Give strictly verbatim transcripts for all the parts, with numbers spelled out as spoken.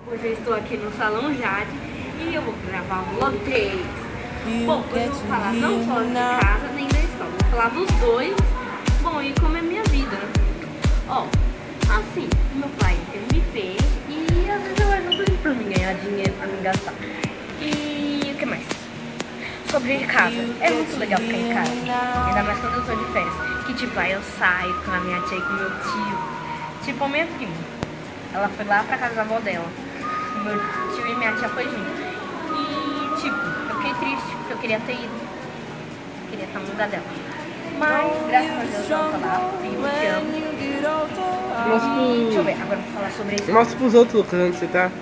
Hoje eu estou aqui no Salão Jade e eu vou gravar o vlog três. Bom, hoje eu vou falar não só de casa nem da escola, vou falar dos dois. Bom, e como é a minha vida, né? Ó, assim, meu pai, ele me fez e às vezes eu ajudo ele pra mim ganhar dinheiro, pra mim gastar. E o que mais? Sobre casa, é muito legal ficar em casa, ainda mais quando eu tô de férias. Que tipo, aí eu saio com a minha tia e com meu tio. Tipo, a minha prima, ela foi lá pra casa da avó dela. Meu tio e minha tia foi junto. E tipo, eu fiquei triste, porque eu queria ter ido. Eu queria estar no lugar dela. Mas, graças a Deus, ela tá lá, e eu te amo. Mostra pro... Deixa eu ver, agora eu vou falar sobre isso. Mostra pros outros, Lucas, onde você tá.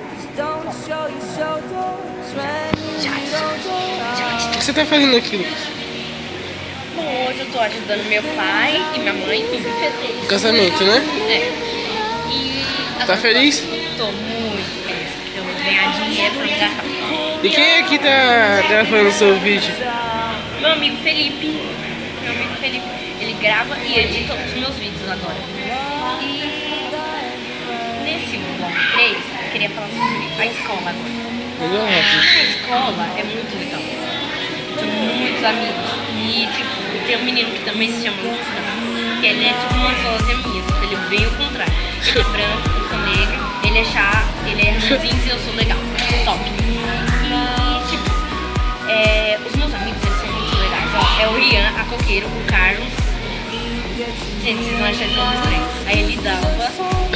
O que você tá fazendo aqui, Lucas? Bom, hoje eu tô ajudando meu pai e minha mãe no buffet. No casamento, né? É. E... Tá feliz? Tô muito feliz, porque eu vou ganhar dinheiro pra me gastar. E quem aqui tá gravando o seu vídeo? Meu amigo Felipe. Meu amigo Felipe. Ele grava e edita os meus vídeos agora. E nesse vlog três, eu queria falar sobre a escola agora. Legal, A escola é muito legal. Tenho muitos amigos. E tipo, tem um menino que também se chama Lucas, que ele é tipo uma sósia minha, só que ele é bem o contrário. Ele é branco, eu sou negro, ele é chato, ele é ranzinho e eu sou legal. Top. E tipo, é, os meus amigos, eles são muito legais. Ó, é o Rian, a Coqueiro, o Carlos. Gente, vocês vão achar isso muito estranho. A Elidalva.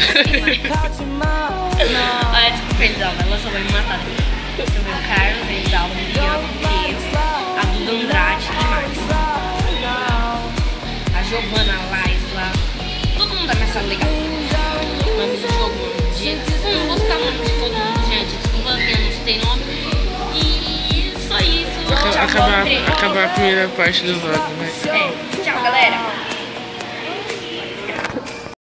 Olha, desculpa, Elidalva, ela só vai me matar. Deixa eu ver, o Carlos, a Elidalva, o Rian, a Coqueiro, a Duda Andrade e mais. A Giovana, a Laisla. Todo mundo da minha sala legal. Nome do jogo, nome de... Eu não vou citar o nome de todo mundo, gente. Desculpa, porque eu não citei nome. E só isso. Acabar, acabar a primeira parte do vlog, né? É.